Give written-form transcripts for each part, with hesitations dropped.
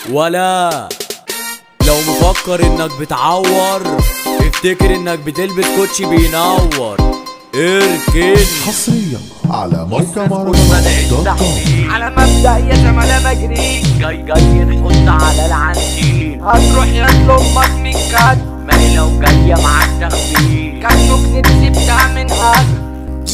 ولا لو مفكر انك بتعور افتكر انك بتلبس كوتشي بينور. اركن حصريا على موقع مهرجانات.com. على مبدأ يا زملاء مجري جاي نحط على العنتين. هتروح يطلب امك من كات ما هي لو جاية معاك تخفيف كان ممكن تسيبها من هذا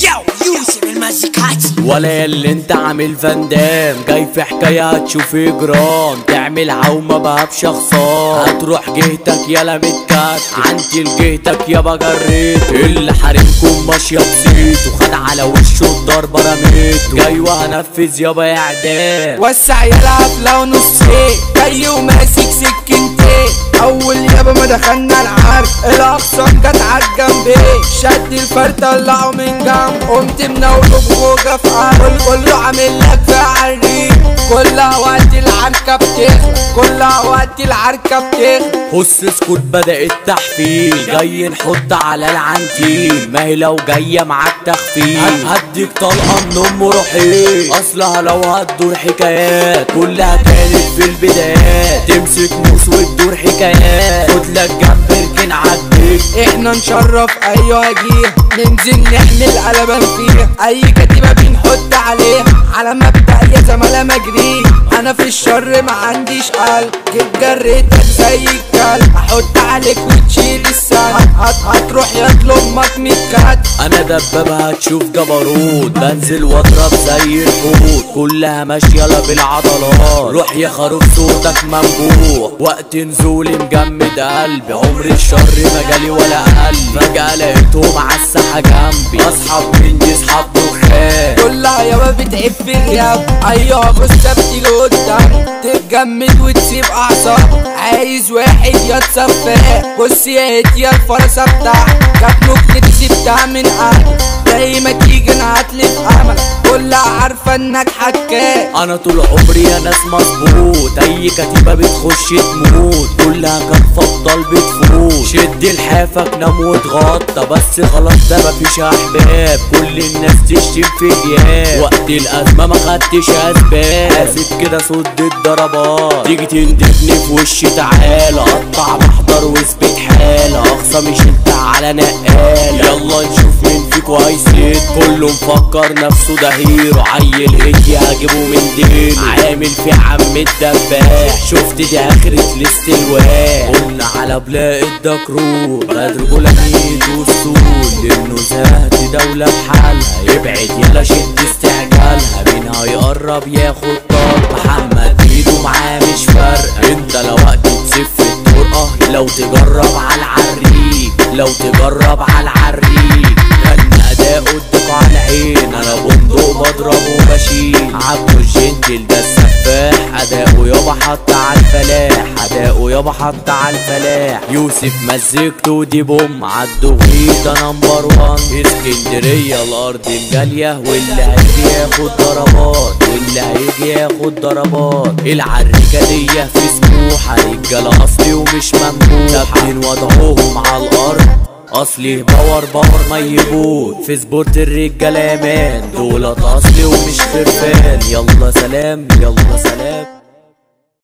يوسف المزيكاتي. ولا اللي انت عامل فندام جاي في حكاية هتشوف اجرام تعمل عومة بقى بشخصان هتروح جهتك يالا متكات عنتي لجهتك يابا جريت اللي حارمكم ماشية بسيط وخد على وشه الضربة رميته جاي وهنفذ يابا اعدام وسع يلعب لو نصين جاي وماسك سكنتين اول يابا ما دخلنا العرك الاقسام جت عالجنبين شد الفرد طلعه من جنب قمت منوله بخوجة في عرق كله عامل لك في عريق كلها وقت العركة بتخلق كلها وقت العركة بتخلق بص اسكت بدأ التحفيل جاي نحط على العنتين ما هي لو جاية معاك تخفيل هديك طلقة من ام روحي اصلها لو هتدور حكايات كلها كانت في البدايات تمسك موس وتدور حكايات خد لك جنب اركن عديك احنا نشرف ايوه جيه ننزل نحمل قلبان فيها اي كتيبة بنحط عليها على مبدأ يا زملاء مجري انا في الشر ما عنديش قلب جيت جريتك زي الكلب احط عليك وتشيل السنة هتروح يطلب امك متكات انا دبابة هتشوف جبروت بنزل واضرب زي الحوت كلها ماشية لا بالعضلات روح يا خروف صوتك منبوح وقت نزولي مجمد قلبي عمري الشر مجالي ولا قلبي فجأة لقيتهم عالساحة جنبي اصحاب مني اصحاب دخان كلها يابا بتعب في غياب ايوه بصة بتيجي قدام تتجمد وتسيب اعصاب عايز واحد يتصفى بص يا هدية الفرصة بتاعتك جاب ممكن تسيبها من قلبك زي ما تيجي انا هتلف املك كلها عارفة انك حكاك انا طول عمري يا ناس مظبوط اي كتيبة بتخش تموت كلها كان فضل بتفوت شد لحافك نام واتغطى بس خلاص ده مفيش احباب كل الناس تشتم في جياب وقت الازمة ما خدتش اسباب حاسب كده صد الضربات تيجي تندفني في وشي تعالى قطع محضر واثبت حالة اقصى مش انت على نقالة يلا نشوف مين فيكو هيسيد كله مفكر نفسه ده هيرو عيل هدي هجيبه من دينه عامل في عم الدباح شفت دي اخرة الاستلواء قلنا على بلاء الدكرور بدر جولانيت والسول لانه زهد دولة بحالها يبعد يلا شد استعجالها مين هيقرب ياخد طار محمد ايده معاه مش فارقة انت لو وقت تسف الطرقة لو تجرب على العريق لو تجرب على العريق كان اداء قدك على العين انا بندق بضرب وبشيل عبده الجنتل ده السفاح اداؤه يابا حط على الفلاح اداؤه يابا حط على الفلاح يوسف مزجته دي بوم عالدغري ده نمبر 1 اسكندرية الارض الجالية واللي هيجي ياخد ضربات واللي هيجي ياخد ضربات العريكة دي في سموحة رجالة اصلي ومش ممنوح ثابتين وضعهم على الارض اصلي باور ما يبوت في سبورت الرجالة مان دولت اصلي ومش خرفان يلا سلام يلا سلام.